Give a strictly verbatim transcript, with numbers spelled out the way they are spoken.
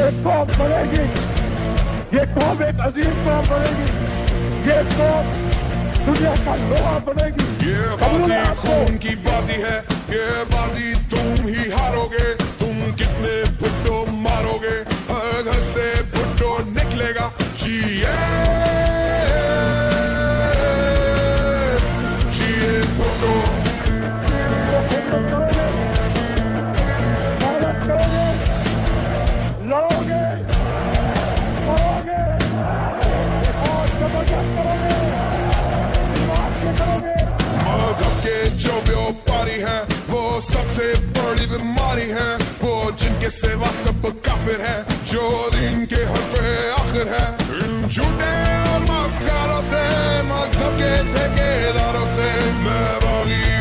ये कौम बनेगी, ये कौम एक अजीम कौम बनेगी, ये कौम दुनिया का लोहा बनेगी। ये बाजी खून की बाजी है, ये बाजी तुम ही हारोगे। तुम कितने भुट्टो मारोगे, हर घर से भुट्टो निकलेगा। जिए जिए भुट्टो। लड़ोगे, मरोगे और जबरदस्त करोगे, दिमाग से करोगे। मजहब के जो व्यापारी हैं वो सबसे बड़ी बीमारी है। वो जिनके सेवा सब काफिर हैं, जो दिन के हरफे आखिर है। इन झूठे और मक्कारों से, मजहब के ठेकेदारों से मैं बागी